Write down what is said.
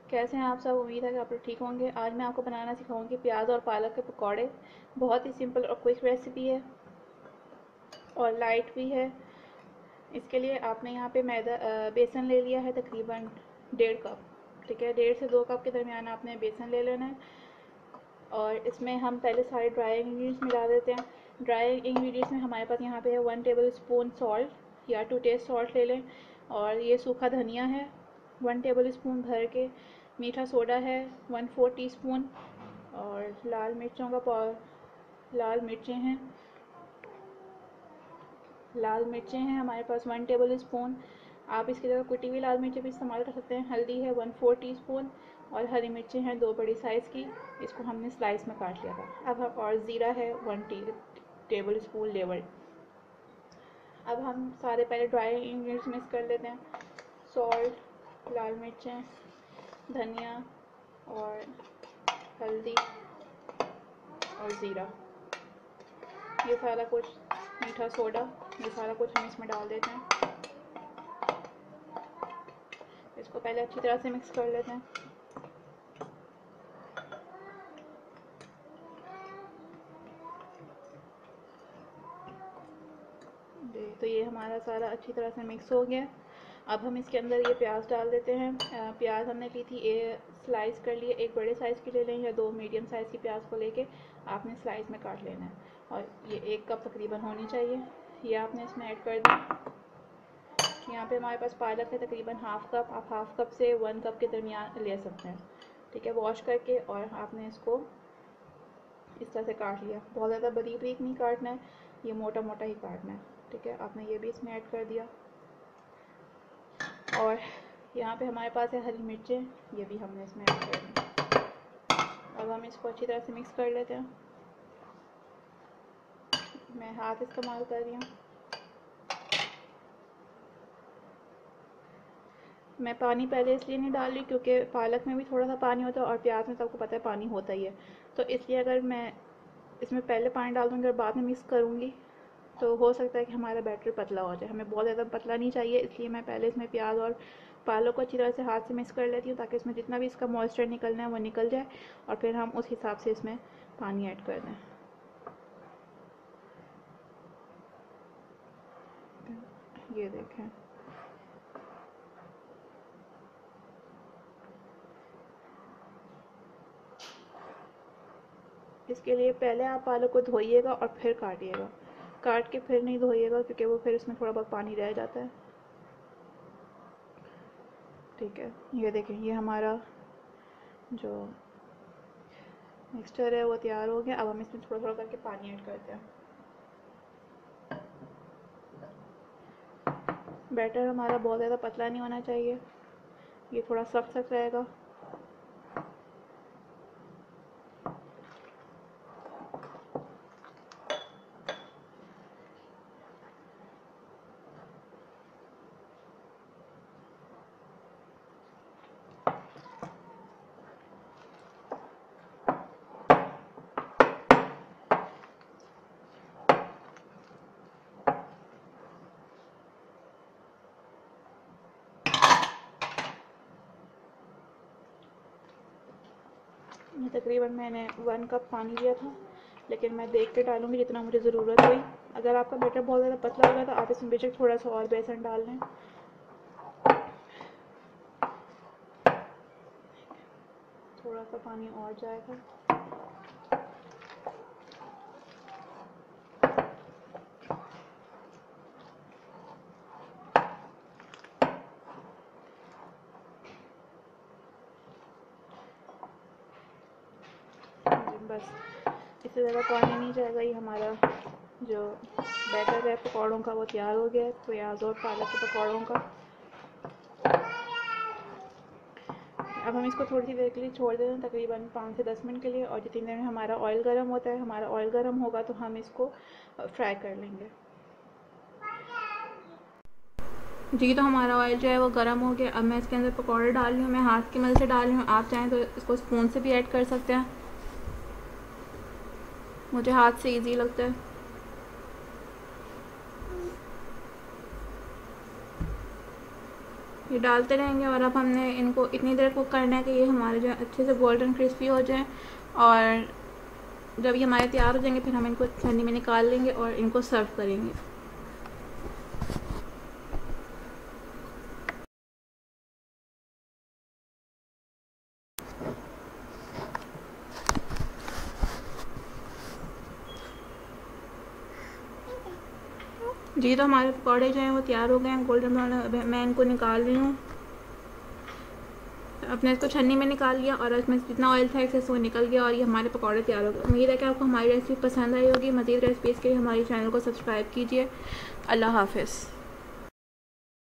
कैसे हैं आप सब। उम्मीद है कि आप लोग ठीक होंगे। आज मैं आपको बनाना सिखाऊंगी प्याज और पालक के पकौड़े। बहुत ही सिंपल और क्विक रेसिपी है और लाइट भी है। इसके लिए आपने यहाँ पे बेसन ले लिया है तकरीबन 1.5 कप। ठीक है, 1.5 से 2 कप के दरमियान आपने बेसन ले लेना है। और इसमें हम पहले सारे ड्राई इंग्रेडिएंट्स मिला देते हैं। ड्राई इंग्रेडिएंट्स में हमारे पास यहाँ पे है 1 टेबल स्पून सॉल्ट या 2 टेस्ट सॉल्ट ले लें। और ये सूखा धनिया है 1 टेबल स्पून भर के। मीठा सोडा है 1/4 टीस्पून। और लाल मिर्चें हैं हमारे पास 1 टेबल स्पून। आप इसकी जगह कुटी हुई लाल मिर्चें भी इस्तेमाल कर सकते हैं। हल्दी है 1/4 टीस्पून। और हरी मिर्चें हैं 2 बड़ी साइज़ की, इसको हमने स्लाइस में काट लिया था। अब और ज़ीरा है 1 टेबल स्पून लेवल। अब हम सारे पहले ड्राई इंग्रेडिएंट्स मिक्स कर लेते हैं। सॉल्ट, लाल मिर्चें, धनिया और हल्दी और ज़ीरा, ये सारा कुछ, मीठा सोडा, ये सारा कुछ हम इसमें डाल देते हैं। इसको पहले अच्छी तरह से मिक्स कर लेते हैं। तो ये हमारा सारा अच्छी तरह से मिक्स हो गया। अब हम इसके अंदर ये प्याज डाल देते हैं। प्याज हमने ली थी स्लाइस कर लिए, एक बड़े साइज़ की ले लें या 2 मीडियम साइज़ की प्याज को लेके आपने स्लाइस में काट लेना है। और ये 1 कप तकरीबन होनी चाहिए, ये आपने इसमें ऐड कर दी। यहाँ पे हमारे पास पालक है तकरीबन हाफ कप। आप हाफ कप से 1 कप के दरमियान ले सकते हैं। ठीक है, वॉश करके और आपने इसको इस तरह से काट लिया। बहुत ज़्यादा बारीक बारीक नहीं काटना है, ये मोटा मोटा ही काटना है। ठीक है, आपने ये भी इसमें ऐड कर दिया। और यहाँ पे हमारे पास है हरी मिर्चें, ये भी हमने इसमें ऐड कर दी। अब हम इसको अच्छी तरह से मिक्स कर लेते हैं। मैं हाथ इस्तेमाल कर रही हूँ। मैं पानी पहले इसलिए नहीं डाल रही क्योंकि पालक में भी थोड़ा सा पानी होता है और प्याज में तो आपको पता है पानी होता ही है। तो इसलिए अगर मैं इसमें पहले पानी डाल दूँगी और बाद में मिक्स करूँगी तो हो सकता है कि हमारा बैटर पतला हो जाए। हमें बहुत ज़्यादा पतला नहीं चाहिए, इसलिए मैं पहले इसमें प्याज और पालक को अच्छी तरह से हाथ से मिक्स कर लेती हूँ ताकि इसमें जितना भी इसका मॉइस्चर निकलना है वो निकल जाए। और फिर हम उस हिसाब से इसमें पानी ऐड कर दें। ये देखें, इसके लिए पहले आप पालक को धोइएगा और फिर काटिएगा। काट के फिर नहीं धोइएगा क्योंकि वो फिर इसमें थोड़ा बहुत पानी रह जाता है। ठीक है, ये देखें, ये हमारा जो मिक्सचर है वो तैयार हो गया। अब हम इसमें थोड़ा थोड़ा करके पानी ऐड करते हैं। बैटर हमारा बहुत ज़्यादा पतला नहीं होना चाहिए, ये थोड़ा सख्त सख्त रहेगा। ये तकरीबन मैंने 1 कप पानी लिया था, लेकिन मैं देख के डालूंगी जितना मुझे ज़रूरत हुई। अगर आपका बैटर बहुत ज़्यादा पतला होगा तो आप इसमें बेशक थोड़ा सा और बेसन डाल लें। थोड़ा सा पानी और जाएगा। बस इससे ज़्यादा पानी नहीं जाएगा। ये हमारा जो बैटर है पकौड़ों का वो तैयार हो गया है, प्याज और पालक के पकौड़ों का। अब हम इसको थोड़ी सी देर के लिए छोड़ देते हैं, तकरीबन 5 से 10 मिनट के लिए। और जितनी देर में हमारा ऑयल गर्म होता है, हमारा ऑयल गर्म होगा तो हम इसको फ्राई कर लेंगे। जी, तो हमारा ऑयल जो है वो गर्म हो गया। अब मैं इसके अंदर पकौड़े डाल रही हूँ। मैं हाथ की मदद से डाल रही हूँ, आप चाहें तो इसको स्पून से भी ऐड कर सकते हैं, मुझे हाथ से इजी लगता है। ये डालते रहेंगे और अब हमने इनको इतनी देर कुक करना है कि ये हमारे जो अच्छे से गोल्डन क्रिस्पी हो जाए। और जब ये हमारे तैयार हो जाएंगे फिर हम इनको छन्नी में निकाल लेंगे और इनको सर्व करेंगे। जी तो हमारे पकौड़े जो हैं वो तैयार हो गए हैं गोल्डन ब्राउन। मैं इनको निकाल रही हूँ। अपने इसको छन्नी में निकाल लिया और इसमें जितना ऑयल था इससे वो निकल गया और ये हमारे पकौड़े तैयार हो गए। उम्मीद है कि आपको हमारी रेसिपी पसंद आई होगी। मज़ीद रेसिपीज़ के लिए हमारे चैनल को सब्सक्राइब कीजिए। अल्लाह हाफ़िज़।